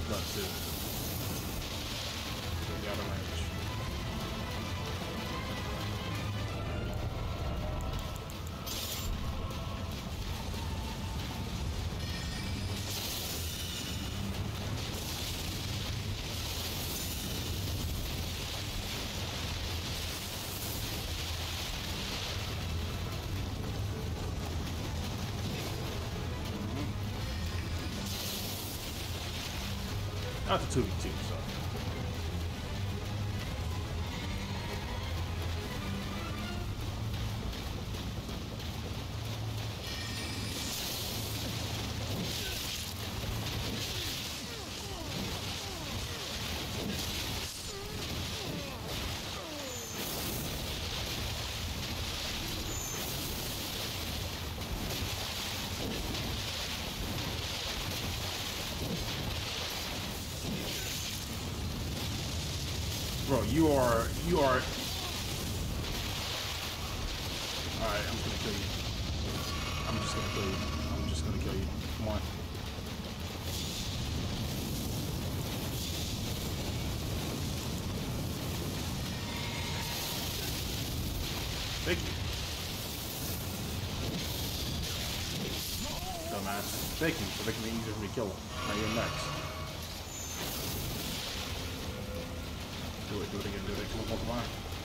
blood too. So we out of range. Not the 2v2, so. Bro, you are... Alright, I'm just gonna kill you. I'm just gonna kill you. I'm just gonna kill you. Come on. Thank you. Dumbass. Thank you for making it easier for me to kill him. Now you're next. Do it again, come on.